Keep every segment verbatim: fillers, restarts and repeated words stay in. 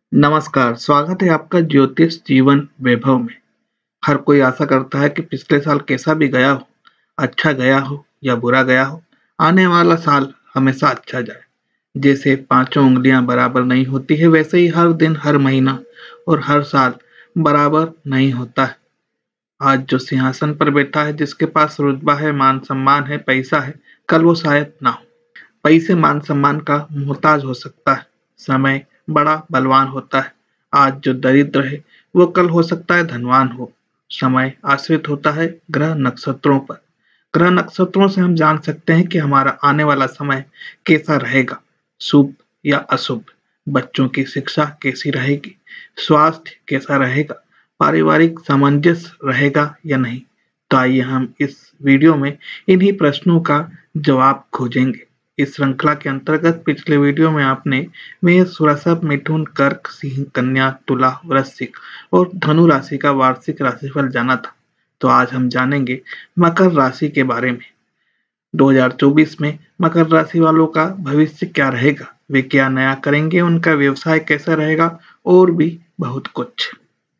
नमस्कार, स्वागत है आपका ज्योतिष जीवन वैभव में। हर कोई आशा करता है कि पिछले साल कैसा भी गया हो, अच्छा गया हो या बुरा गया हो, आने वाला साल हमेशा अच्छा जाए। जैसे पांचों उंगलियां बराबर नहीं होती है, वैसे ही हर दिन, हर महीना और हर साल बराबर नहीं होता है। आज जो सिंहासन पर बैठा है, जिसके पास रुतबा है, मान सम्मान है, पैसा है, कल वो शायद ना हो। पैसे मान सम्मान का मोहताज हो सकता है। समय बड़ा बलवान होता है। आज जो दरिद्र है वो कल हो सकता है धनवान हो। समय आश्रित होता है ग्रह नक्षत्रों पर। ग्रह नक्षत्रों से हम जान सकते हैं कि हमारा आने वाला समय कैसा रहेगा, शुभ या अशुभ। बच्चों की शिक्षा कैसी रहेगी, स्वास्थ्य कैसा रहेगा, पारिवारिक सामंजस्य रहेगा या नहीं। तो आइए हम इस वीडियो में इन्हीं प्रश्नों का जवाब खोजेंगे। इस श्रृंखला के अंतर्गत पिछले वीडियो में आपने मेष, वृषभ, मिथुन, कर्क, सिंह, कन्या, तुला, वृश्चिक और धनु राशि का वार्षिक राशिफल जाना था। तो आज हम जानेंगे मकर राशि के बारे में। दो हज़ार चौबीस में मकर राशि वालों का भविष्य क्या रहेगा, वे क्या नया करेंगे, उनका व्यवसाय कैसा रहेगा और भी बहुत कुछ।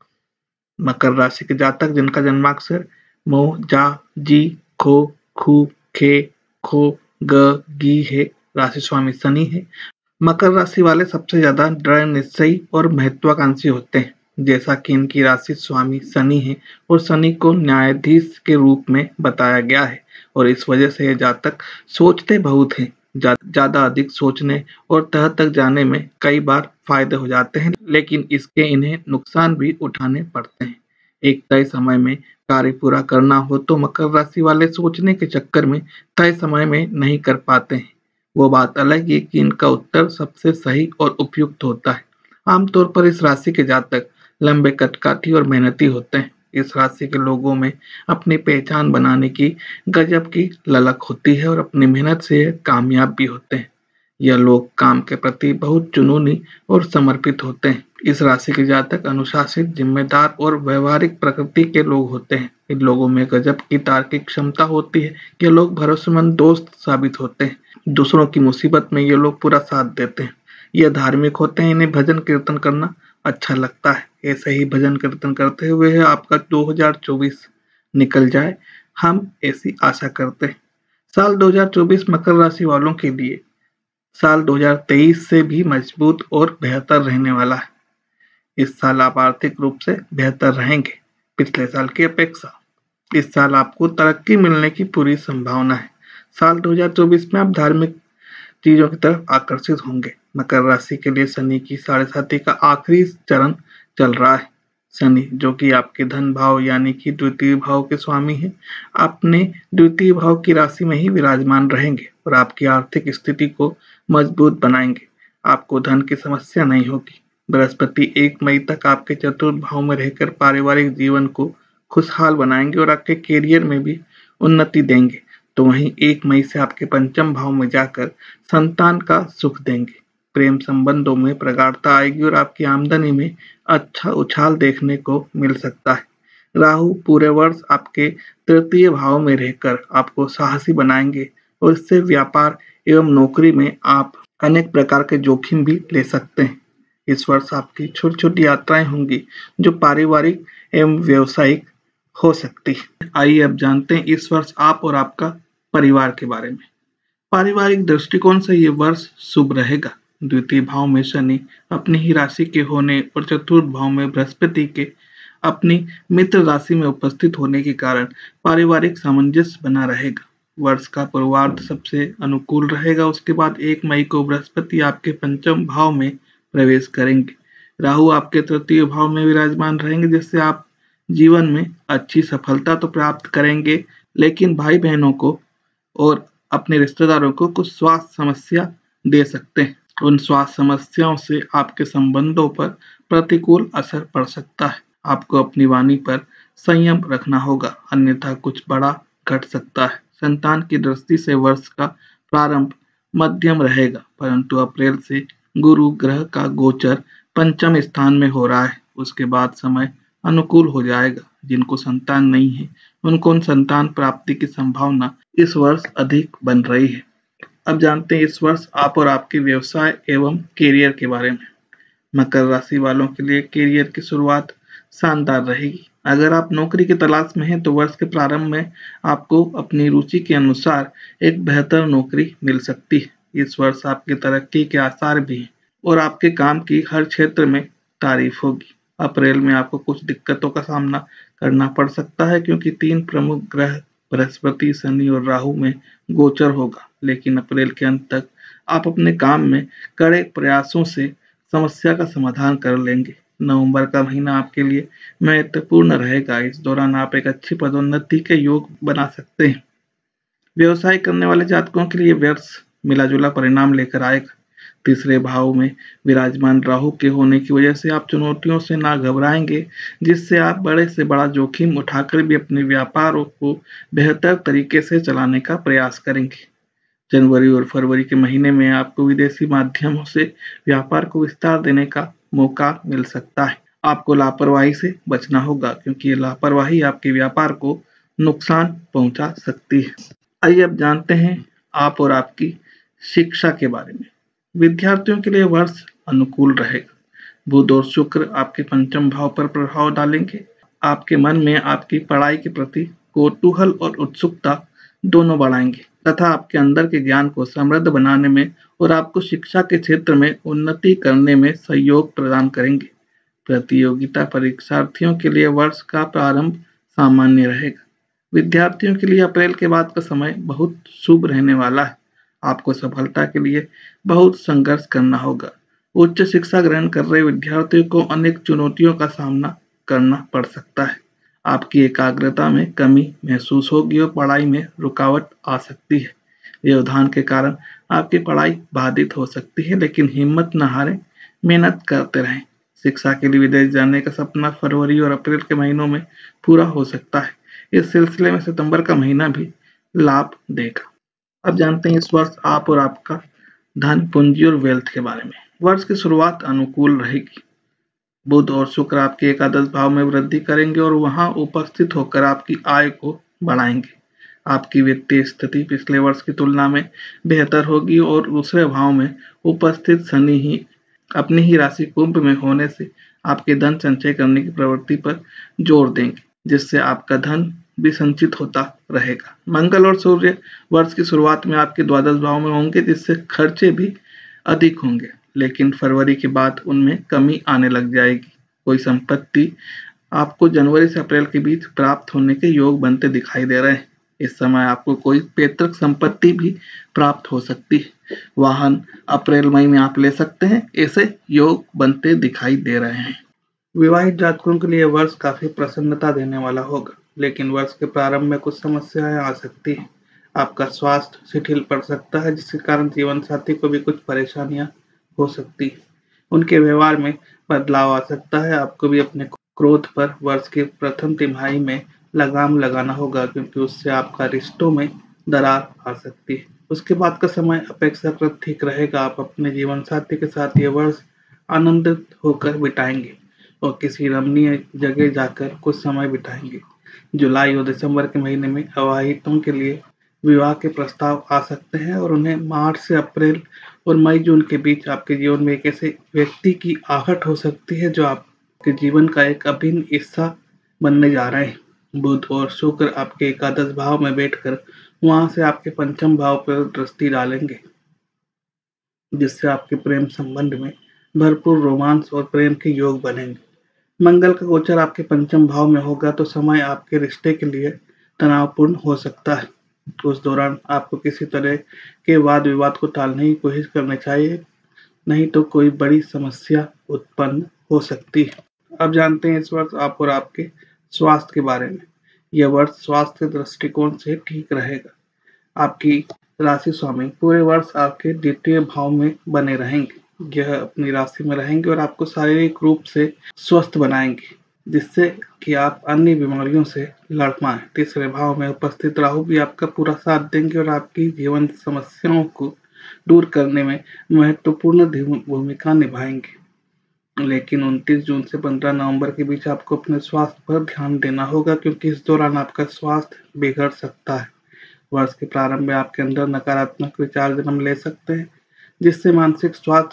मकर राशि के जातक जिनका जन्माक्षर मो, जा, जी, खो, खू, खे, खो, ग, गी है, राशि स्वामी शनि है। मकर राशि वाले सबसे ज्यादा दृढ़ निश्चयी और महत्वाकांक्षी होते हैं। जैसा कि इनकी राशि स्वामी शनि है और शनि को न्यायाधीश के रूप में बताया गया है, और इस वजह से ये जातक सोचते बहुत हैं। जा, ज्यादा अधिक सोचने और तह तक जाने में कई बार फायदे हो जाते हैं, लेकिन इसके इन्हें नुकसान भी उठाने पड़ते हैं। एक तय समय में कार्य पूरा करना हो तो मकर राशि वाले सोचने के चक्कर में तय समय में नहीं कर पाते हैं। वो बात अलग है कि इनका उत्तर सबसे सही और उपयुक्त होता है। आमतौर पर इस राशि के जातक लंबे कटकाठी और मेहनती होते हैं। इस राशि के लोगों में अपनी पहचान बनाने की गजब की ललक होती है और अपनी मेहनत से कामयाब भी होते हैं। यह लोग काम के प्रति बहुत जुनूनी और समर्पित होते हैं। इस राशि के जातक अनुशासित, जिम्मेदार और व्यवहारिक प्रकृति के लोग होते हैं। इन लोगों में गजब की तार्किक क्षमता होती है। ये लोग भरोसेमंद दोस्त साबित होते हैं। दूसरों की मुसीबत में ये लोग पूरा साथ देते हैं। ये धार्मिक होते हैं, इन्हें भजन कीर्तन करना अच्छा लगता है। ऐसे ही भजन कीर्तन करते हुए आपका दो हज़ार चौबीस निकल जाए, हम ऐसी आशा करते हैं। साल दो हज़ार चौबीस मकर राशि वालों के लिए साल दो हज़ार तेईस से भी मजबूत और बेहतर रहने वाला है। इस साल आप आर्थिक रूप से बेहतर रहेंगे पिछले साल की अपेक्षा। इस साल आपको तरक्की मिलने की पूरी संभावना है। साल दो हज़ार चौबीस में आप धार्मिक चीजों की तरफ आकर्षित होंगे। मकर राशि के लिए शनि की साढ़े साथी का आखिरी चरण चल रहा है। शनि जो कि आपके धन भाव यानी कि द्वितीय भाव के स्वामी हैं, अपने द्वितीय भाव की राशि में ही विराजमान रहेंगे और आपकी आर्थिक स्थिति को मजबूत बनाएंगे। आपको धन की समस्या नहीं होगी। बृहस्पति एक मई तक आपके चतुर्थ भाव में रहकर पारिवारिक जीवन को खुशहाल बनाएंगे और आपके करियर में भी उन्नति देंगे। तो वहीं एक मई से आपके पंचम भाव में जाकर संतान का सुख देंगे। प्रेम संबंधों में प्रगाढ़ता आएगी और आपकी आमदनी में अच्छा उछाल देखने को मिल सकता है। राहु पूरे वर्ष आपके तृतीय भाव में रहकर आपको साहसी बनाएंगे और इससे व्यापार एवं नौकरी में आप अनेक प्रकार के जोखिम भी ले सकते हैं। इस वर्ष आपकी छोटी छोटी यात्राएं होंगी जो पारिवारिक एवं व्यवसायिक हो सकती है। आइए अब जानते हैं इस वर्ष आप और आपका परिवार के बारे में। पारिवारिक दृष्टिकोण से ये वर्ष शुभ रहेगा। द्वितीय भाव में शनि अपनी ही राशि के होने और चतुर्थ भाव में बृहस्पति के अपनी मित्र राशि में उपस्थित होने के कारण पारिवारिक सामंजस्य बना रहेगा। वर्ष का पूर्वार्ध सबसे अनुकूल रहेगा। उसके बाद एक मई को बृहस्पति आपके पंचम भाव में प्रवेश करेंगे। राहु आपके तृतीय भाव में विराजमान रहेंगे, जिससे आप जीवन में अच्छी सफलता तो प्राप्त करेंगे, लेकिन भाई बहनों को और अपने रिश्तेदारों को कुछ स्वास्थ्य समस्या दे सकते हैं। उन स्वास्थ्य समस्याओं से आपके संबंधों पर प्रतिकूल असर पड़ सकता है। आपको अपनी वाणी पर संयम रखना होगा, अन्यथा कुछ बड़ा घट सकता है। संतान की दृष्टि से वर्ष का प्रारंभ मध्यम रहेगा, परंतु अप्रैल से गुरु ग्रह का गोचर पंचम स्थान में हो रहा है। उसके बाद समय अनुकूल हो जाएगा। जिनको संतान नहीं है उनको उन संतान प्राप्ति की संभावना इस वर्ष अधिक बन रही है। अब जानते हैं इस वर्ष आप और आपके व्यवसाय एवं कैरियर के बारे में। मकर राशि वालों के लिए करियर की शुरुआत शानदार रहेगी। अगर आप नौकरी की तलाश में हैं तो वर्ष के प्रारंभ में आपको अपनी रुचि के अनुसार एक बेहतर नौकरी मिल सकती है। इस वर्ष आपकी तरक्की के आसार भी हैं और आपके काम की हर क्षेत्र में तारीफ होगी। अप्रैल में आपको कुछ दिक्कतों का सामना करना पड़ सकता है क्योंकि तीन प्रमुख ग्रह बृहस्पति, शनि और राहु में गोचर होगा, लेकिन अप्रैल के अंत तक आप अपने काम में कड़े प्रयासों से समस्या का समाधान कर लेंगे। नवंबर का महीना आपके लिए महत्वपूर्ण रहेगा। इस दौरान आप एक अच्छी पदोन्नति के योग बना सकते हैं। व्यवसाय करने वाले जातकों के लिए वर्ष मिला-जुला परिणाम लेकर आएगा। तीसरे भाव में विराजमान राहु के होने की वजह से आप चुनौतियों से ना घबराएंगे, जिससे आप बड़े से बड़ा जोखिम उठाकर भी अपने व्यापारों को बेहतर तरीके से चलाने का प्रयास करेंगे। जनवरी और फरवरी के महीने में आपको विदेशी माध्यमों से व्यापार को विस्तार देने का मौका मिल सकता है। आपको लापरवाही से बचना होगा क्योंकि ये लापरवाही आपके व्यापार को नुकसान पहुंचा सकती है। आइए अब जानते हैं आप और आपकी शिक्षा के बारे में। विद्यार्थियों के लिए वर्ष अनुकूल रहेगा। बुध और शुक्र आपके पंचम भाव पर प्रभाव डालेंगे। आपके मन में आपकी पढ़ाई के प्रति कौतूहल और उत्सुकता दोनों बढ़ाएंगे तथा आपके अंदर के ज्ञान को समृद्ध बनाने में और आपको शिक्षा के क्षेत्र में उन्नति करने में सहयोग प्रदान करेंगे। प्रतियोगिता परीक्षार्थियों के लिए वर्ष का प्रारंभ सामान्य रहेगा। विद्यार्थियों के लिए अप्रैल के बाद का समय बहुत शुभ रहने वाला है। आपको सफलता के लिए बहुत संघर्ष करना होगा। उच्च शिक्षा ग्रहण कर रहे विद्यार्थियों को अनेक चुनौतियों का सामना करना पड़ सकता है। आपकी एकाग्रता में कमी महसूस होगी और पढ़ाई में रुकावट आ सकती है। व्यवधान के कारण आपकी पढ़ाई बाधित हो सकती है, लेकिन हिम्मत न हारें, मेहनत करते रहें। शिक्षा के लिए विदेश जाने का सपना फरवरी और अप्रैल के महीनों में पूरा हो सकता है। इस सिलसिले में सितंबर का महीना भी लाभ देगा। अब जानते हैं इस वर्ष आप और आपका धन, पूंजी और वेल्थ के बारे में। वर्ष की शुरुआत अनुकूल रहेगी। बुध और शुक्र आपके एकादश भाव में वृद्धि करेंगे और वहां उपस्थित होकर आपकी आय को बढ़ाएंगे। आपकी वित्तीय स्थिति पिछले वर्ष की तुलना में बेहतर होगी और दूसरे भाव में उपस्थित शनि ही अपनी ही राशि कुंभ में होने से आपके धन संचय करने की प्रवृत्ति पर जोर देंगे, जिससे आपका धन भी संचित होता रहेगा। मंगल और सूर्य वर्ष की शुरुआत में आपके द्वादश भाव में होंगे, जिससे खर्चे भी अधिक होंगे, लेकिन फरवरी के बाद उनमें कमी आने लग जाएगी। कोई संपत्ति आपको जनवरी से अप्रैल के बीच प्राप्त होने के योग बनते दिखाई दे रहे हैं। इस समय आपको कोई पैतृक संपत्ति भी प्राप्त हो सकती है। वाहन अप्रैल मई में आप ले सकते हैं। ऐसे योग बनते दिखाई दे रहे हैं। विवाहित जातकों के लिए वर्ष काफी प्रसन्नता देने वाला होगा, लेकिन वर्ष के प्रारंभ में कुछ समस्याएं आ सकती हैं। आपका स्वास्थ्य शिथिल पड़ सकता है, जिसके कारण जीवन साथी को भी कुछ परेशानियां हो सकती है। उनके व्यवहार में बदलाव आ सकता है। आपको भी अपने क्रोध पर वर्ष की प्रथम तिमाही में लगाम लगाना होगा, क्योंकि उससे आपका रिश्तों में दरार आ सकती है। उसके बाद का समय अपेक्षाकृत ठीक रहेगा। आप अपने जीवन साथी के साथ ये वर्ष आनंदित होकर बिताएंगे और किसी रमणीय जगह जाकर कुछ समय बिताएंगे। जुलाई और दिसंबर के महीने में अविवाहितों के लिए विवाह के प्रस्ताव आ सकते हैं और उन्हें मार्च से अप्रैल और मई जून के बीच आपके जीवन में एक ऐसे व्यक्ति की आहट हो सकती है जो आपके जीवन का एक अभिन्न हिस्सा बनने जा रहे हैं। बुध और शुक्र आपके एकादश भाव में बैठकर वहां से आपके पंचम भाव पर दृष्टि डालेंगे, जिससे आपके प्रेम संबंध में भरपूर रोमांस और प्रेम के योग बनेंगे। मंगल का गोचर आपके पंचम भाव में होगा तो समय आपके रिश्ते के लिए तनावपूर्ण हो सकता है। उस दौरान आपको किसी तरह के वाद विवाद को टालने की कोशिश करनी चाहिए, नहीं तो कोई बड़ी समस्या उत्पन्न हो सकती है। अब जानते हैं इस वर्ष आप और आपके स्वास्थ्य के बारे में। यह वर्ष स्वास्थ्य के दृष्टिकोण से ठीक रहेगा। आपकी राशि स्वामी पूरे वर्ष आपके द्वितीय भाव में बने रहेंगे। यह अपनी राशि में रहेंगे और आपको शारीरिक रूप से स्वस्थ बनाएंगे, जिससे कि आप अन्य बीमारियों से लड़ पाएं। तीसरे भाव में उपस्थित राहु भी आपका पूरा साथ देंगे और आपकी जीवन समस्याओं को दूर करने में महत्वपूर्ण भूमिका निभाएंगे। लेकिन उनतीस जून से पंद्रह नवंबर के बीच आपको अपने स्वास्थ्य पर ध्यान देना होगा, क्योंकि इस दौरान आपका स्वास्थ्य बिगड़ सकता है। वर्ष के प्रारंभ में आपके अंदर नकारात्मक विचार जन्म ले सकते हैं, जिससे मानसिक स्वास्थ्य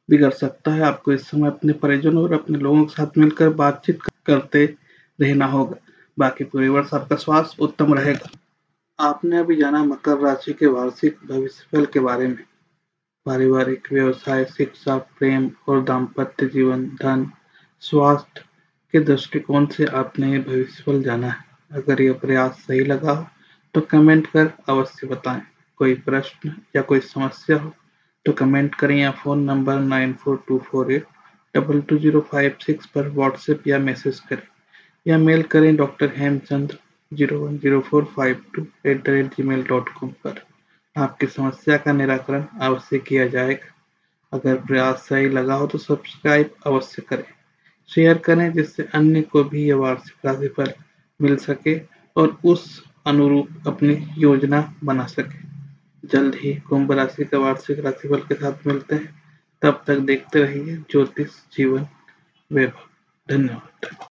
बिगड़ सकता है। आपको इस समय अपने परिजनों और अपने लोगों के साथ मिलकर बातचीत करते रहना होगा। बाकी पूरे वर्ष आपका स्वास्थ्य उत्तम रहेगा। आपने अभी जाना मकर राशि के वार्षिक भविष्यफल के बारे में। पारिवारिक, व्यवसाय, शिक्षा, प्रेम और दाम्पत्य जीवन, धन, स्वास्थ्य के दृष्टिकोण से आपने ये भविष्यफल जाना है। अगर ये प्रयास सही लगा हो तो कमेंट कर अवश्य बताएं। कोई प्रश्न या कोई समस्या हो तो कमेंट करें या phone number nine four two four eight double two zero five six पर व्हाट्सएप या मैसेज करें या मेल करें doctor Hemchandra zero one zero four five two eight the rate Gmail dot com पर। आपकी समस्या का निराकरण अवश्य किया जाएगा। अगर प्रयास सही लगा हो तो सब्सक्राइब अवश्य करें, शेयर करें जिससे अन्य को भी यह वार्षिक राशिफल मिल सके और उस अनुरूप अपनी योजना बना सके। जल्द ही कुंभ राशि का वार्षिक राशिफल के साथ मिलते हैं। तब तक देखते रहिए ज्योतिष जीवन वैभव। धन्यवाद।